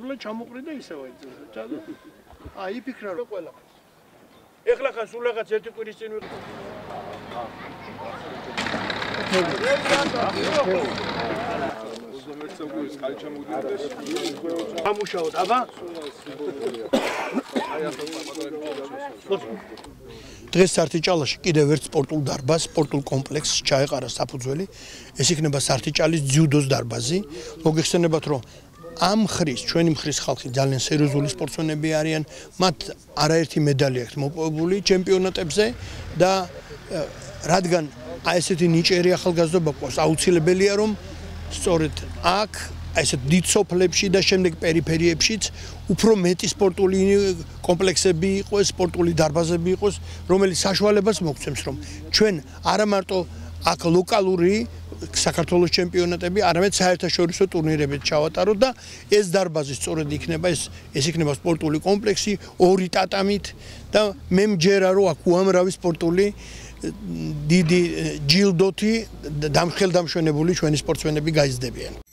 მოვლა ჩამოყრიდა ისევ აიძულდა და აი ფიქრა რომ ყველა ეხლა ხან სულ რაღაც ერთი კვირის წინ ამუშაოთ აბა დღეს სართიჭალაში კიდევ ერთ სპორტულ დარბაზს, სპორტულ კომპლექსს ჩაეყარა საფუძველი. ეს იქნება სართიჭალის ძიუდოს დარბაზი. მოგეხსენებათ, რომ ამ ხრის, ჩვენი მხრის ხალხი ძალიან სერიოზული სპორტსმენები არიან. მათ არაერთი მედალი აქვს მოპოვებული ჩემპიონატებზე და რადგან აი ესეთი ნიჭიერი ახალგაზრდობა ყავს, აუცილებელია რომ სწორედ აქ აი ესეთ დიდ სოფლებში და შემდეგ პერიფერიებშიც უფრო მეტი სპორტული კომპლექსები იყოს, სპორტული დარბაზები იყოს, რომელიც საშუალებას მოგცემს, რომ ჩვენ არა მარტო აქ ლოკალური საქართველოს ჩემპიონატები, არამედ საერთაშორისო ტურნირებით ჩავატაროთ და ეს დარბაზი სწორედ იქნება, ეს იქნება სპორტული კომპლექსი, 2 ტატამით და მე მჯერა რომ აქ უამრავი სპორტული დიდი ჯილდოთი დამხელდამშვენებული ჩვენი სპორტსმენები გაიზრდებიან.